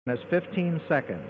minus 15 seconds.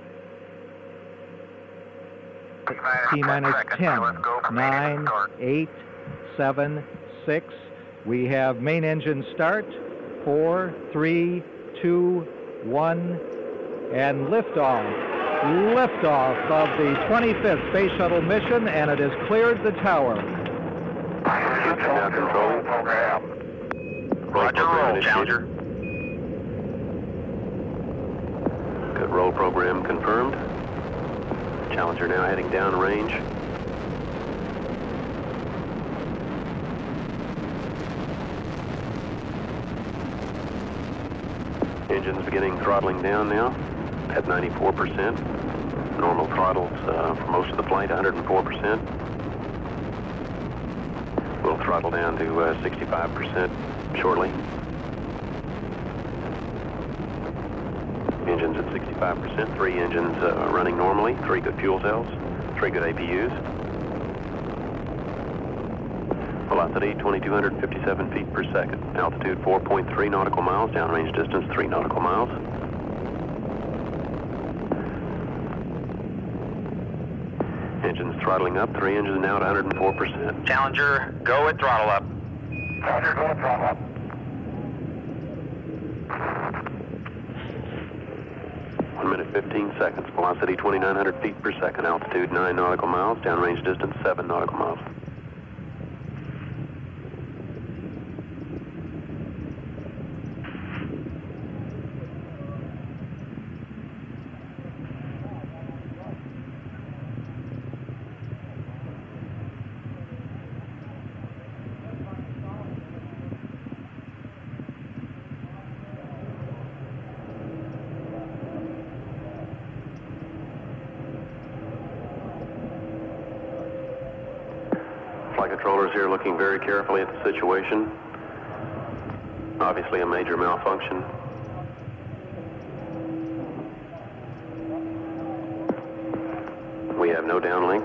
T minus 10, 9, 8, 7, 6. We have main engine start. 4, 3, 2, 1, and liftoff. Liftoff of the 25th Space Shuttle mission, and it has cleared the tower. Now control. Roger, roll, Challenger. Good roll program confirmed. Challenger now heading downrange. Engines beginning throttling down now at 94%. Normal throttles for most of the flight, 104%. We'll throttle down to 65% shortly. Engines at 65%, 3 engines running normally, 3 good fuel cells, 3 good APUs. Velocity 2,257 feet per second. Altitude 4.3 nautical miles, downrange distance 3 nautical miles. Engines throttling up, 3 engines now at 104%. Challenger, go at throttle up. Challenger, go at throttle up. 1 minute 15 seconds. Velocity 2,900 feet per second. Altitude 9 nautical miles. Downrange distance 7 nautical miles. Flight controllers here looking very carefully at the situation. Obviously a major malfunction. We have no downlink.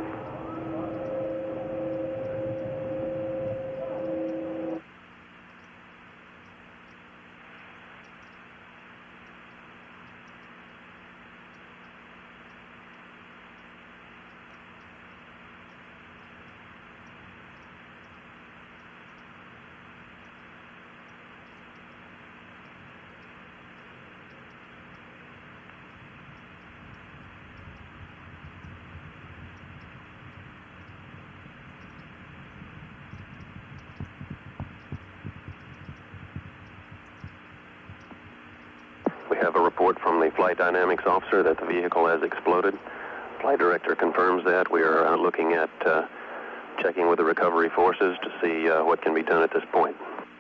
We have a report from the flight dynamics officer that the vehicle has exploded. Flight director confirms that. We are looking at checking with the recovery forces to see what can be done at this point.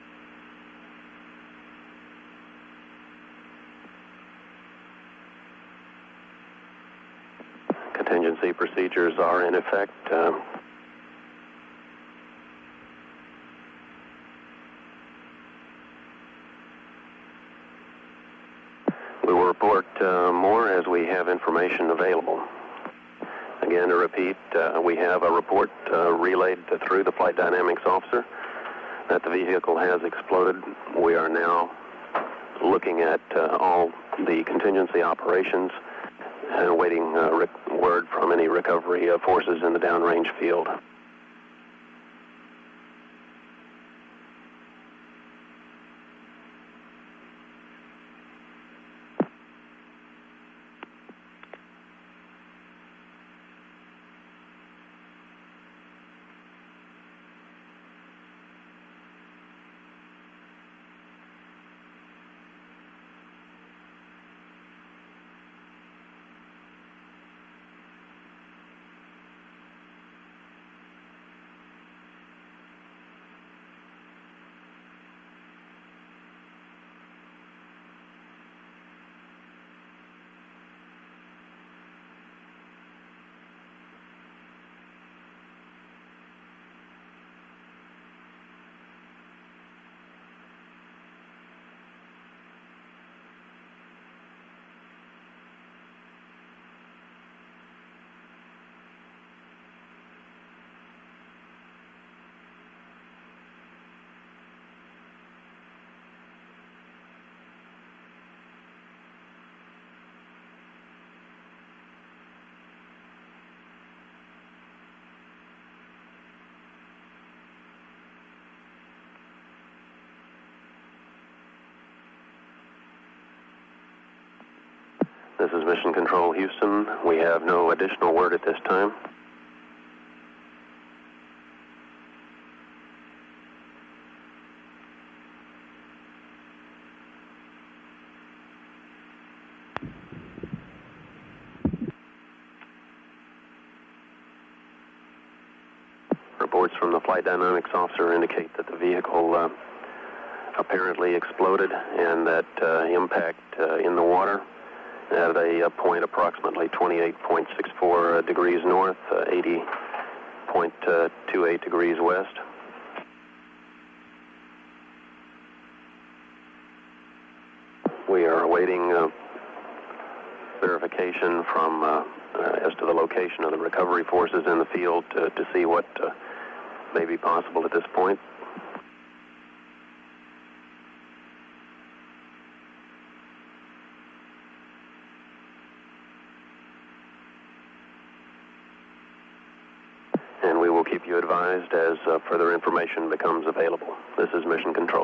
Contingency procedures are in effect. We will report more as we have information available. Again, to repeat, we have a report relayed through the flight dynamics officer that the vehicle has exploded. We are now looking at all the contingency operations and awaiting word from any recovery forces in the downrange field. This is Mission Control Houston. We have no additional word at this time. Reports from the flight dynamics officer indicate that the vehicle apparently exploded and that impact in the water at a point approximately 28.64 degrees north, 80.28 degrees west. We are awaiting verification from as to the location of the recovery forces in the field to see what may be possible at this point. And we will keep you advised as further information becomes available. This is Mission Control.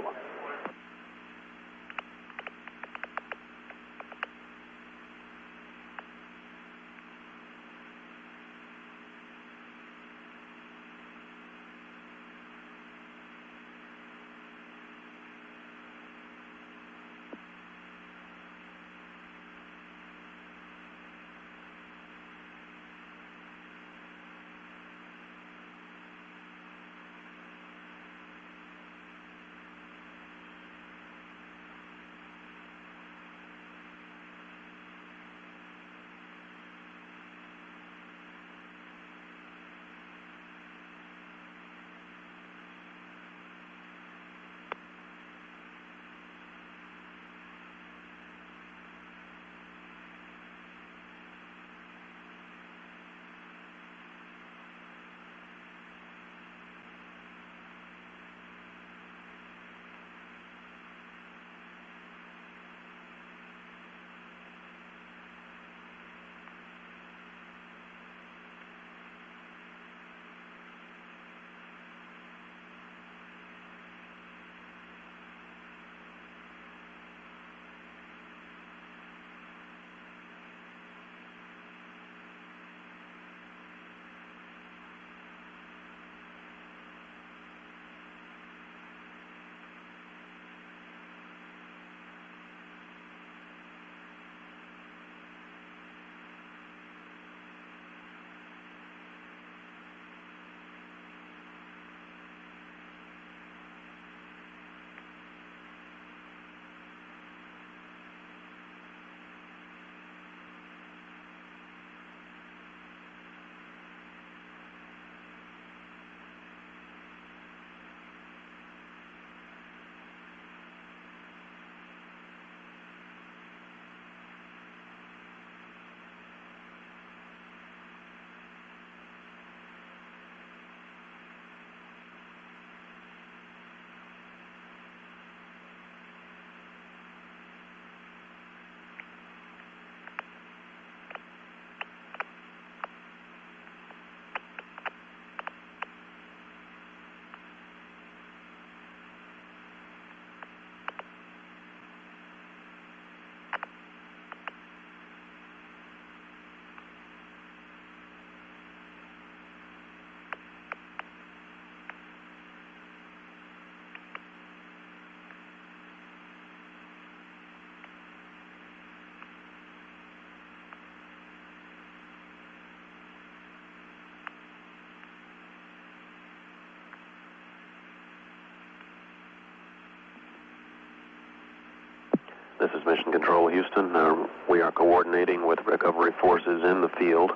This is Mission Control Houston. We are coordinating with recovery forces in the field.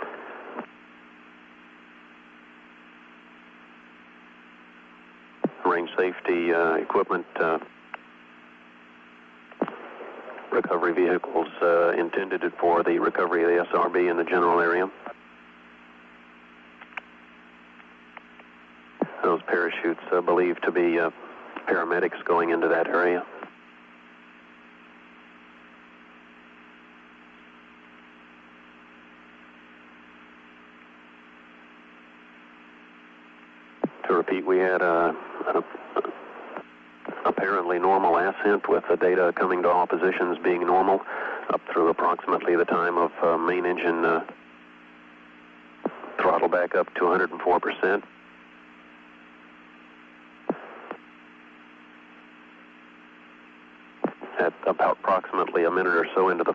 Range safety equipment, recovery vehicles intended for the recovery of the SRB in the general area. Those parachutes believed to be paramedics going into that area. To repeat, we had a apparently normal ascent with the data coming to all positions being normal. up through approximately the time of main engine throttle back up to 104%. At about approximately a minute or so into the